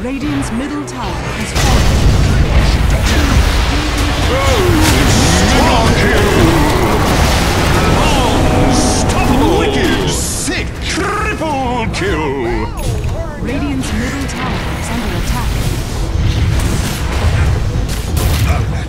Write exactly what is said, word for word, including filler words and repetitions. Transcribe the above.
Radiant's middle tower has fallen. Unstoppable! Wicked, sick, triple kill! Radiant's middle tower is under attack.